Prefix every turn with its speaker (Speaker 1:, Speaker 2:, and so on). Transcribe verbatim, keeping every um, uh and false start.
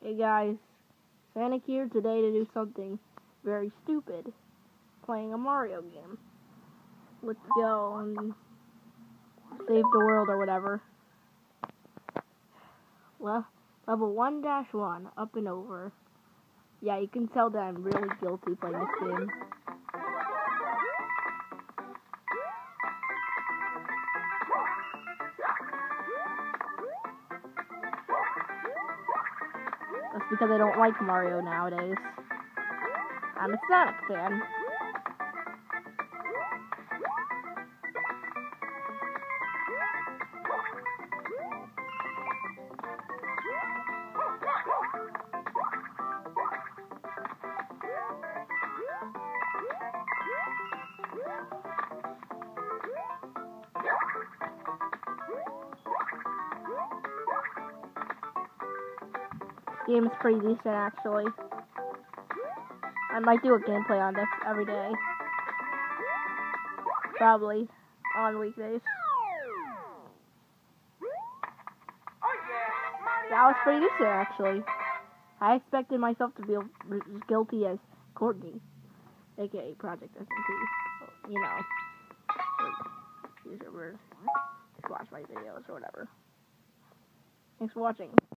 Speaker 1: Hey guys, Sonic here today to do something very stupid. Playing a Mario game. Let's go and save the world or whatever. Well, level one dash one, up and over. Yeah, you can tell that I'm really guilty playing this game. That's because I don't like Mario nowadays. I'm a Sonic fan. Game is pretty decent, actually. I might do a gameplay on this every day. Probably on weekdays. That was pretty decent, actually. I expected myself to be as guilty as Courtney, aka Project S M T. You know, YouTubers watch my videos or whatever. Thanks for watching.